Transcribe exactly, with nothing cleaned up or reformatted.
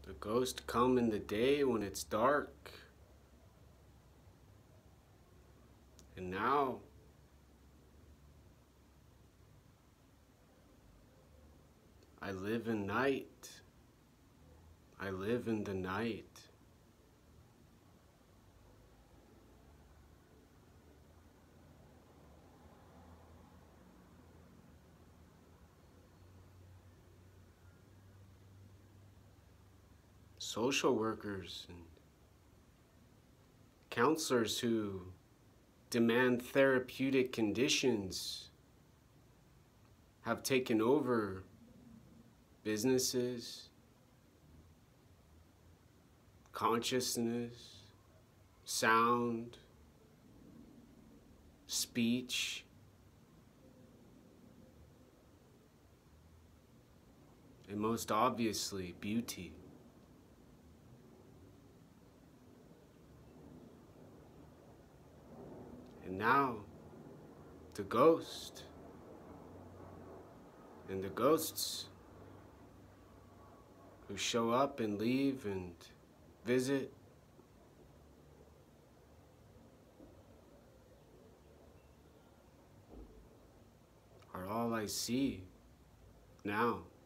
The ghosts come in the day when it's dark. And now, I live in night. I live in the night. Social workers and counselors who demand therapeutic conditions have taken over businesses, consciousness, sound, speech, and most obviously, beauty. And now, the ghost and the ghosts who show up and leave and visit are all I see now.